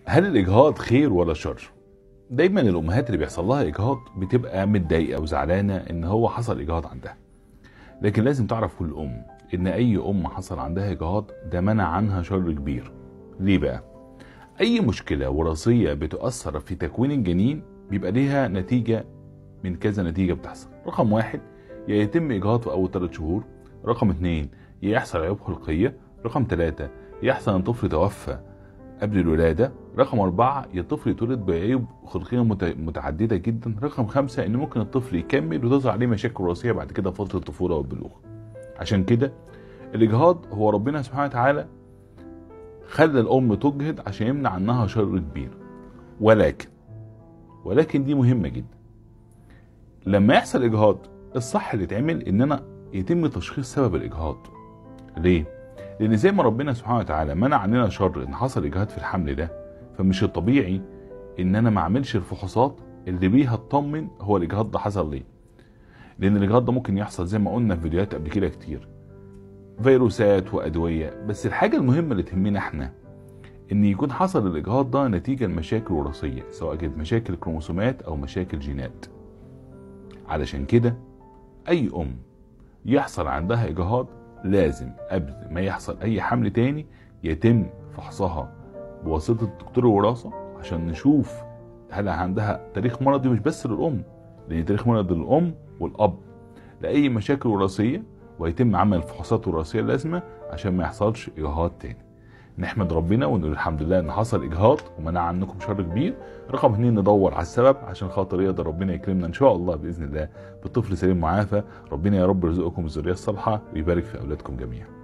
هل الإجهاض خير ولا شر؟ دايما الأمهات اللي بيحصل لها إجهاض بتبقى متضايقة وزعلانة إن هو حصل إجهاض عندها. لكن لازم تعرف كل أم إن أي أم حصل عندها إجهاض ده منع عنها شر كبير. ليه بقى؟ أي مشكلة وراثية بتؤثر في تكوين الجنين بيبقى ليها نتيجة من كذا نتيجة بتحصل. رقم 1 يا يتم إجهاض في أول 3 شهور. رقم 2 يا يحصل عيوب خلقية. رقم 3 يحصل أن طفل توفى قبل الولادة. رقم 4 يا الطفل يتولد بعيوب خلقية متعددة جدا. رقم 5 ان ممكن الطفل يكمل وتظهر عليه مشاكل وراثية بعد كده في فترة الطفولة والبلوغ. عشان كده الإجهاض هو ربنا سبحانه وتعالى خلى الأم تجهض عشان يمنع عنها شر كبير. ولكن دي مهمة جدا. لما يحصل إجهاض الصح اللي يتعمل ان انا يتم تشخيص سبب الإجهاض. ليه؟ لان زي ما ربنا سبحانه وتعالى منع عننا شر ان حصل اجهاض في الحمل ده، فمش الطبيعي ان انا ما اعملش الفحوصات اللي بيها اطمن هو الاجهاض ده حصل ليه. لان الاجهاض ده ممكن يحصل زي ما قلنا في فيديوهات قبل كده كتير، فيروسات وادويه. بس الحاجه المهمه اللي تهمنا احنا ان يكون حصل الاجهاض ده نتيجه لمشاكل وراثيه، سواء كانت مشاكل كروموسومات او مشاكل جينات. علشان كده اي ام يحصل عندها اجهاض لازم قبل ما يحصل اي حمل تاني يتم فحصها بواسطة دكتور الوراثة عشان نشوف هل عندها تاريخ مرضي، مش بس للأم، لأن تاريخ مرض للأم والأب لأي مشاكل وراثية، ويتم عمل الفحوصات الوراثية اللازمة عشان ما يحصلش إجهاض تاني. نحمد ربنا ونقول الحمد لله ان حصل اجهاض ومنع عنكم شر كبير. رقم 2 ندور على السبب عشان خاطر يقدر ربنا يكرمنا ان شاء الله باذن الله بطفل سليم معافى. ربنا يا رب يرزقكم الذريه الصالحه ويبارك في اولادكم جميعا.